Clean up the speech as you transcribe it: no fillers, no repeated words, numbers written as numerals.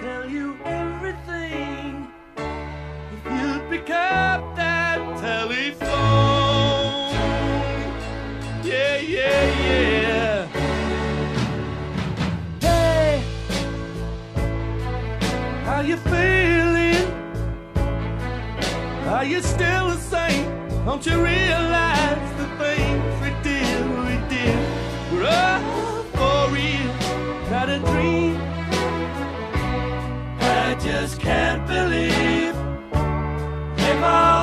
tell you everything if you'd pick up that telephone. Yeah, yeah, yeah. Hey, how you feeling? Are you still the same? Don't you realize the things we did were all for real, not a dream? I just can't believe they